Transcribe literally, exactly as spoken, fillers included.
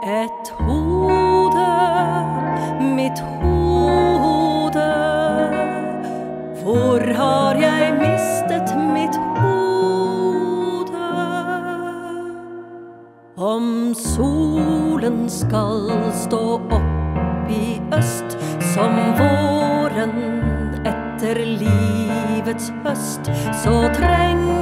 Et hode, mitt hode, hvor har jeg mistet mitt hode? Om solen skal stå opp i øst, som våren etter livets høst, så trenger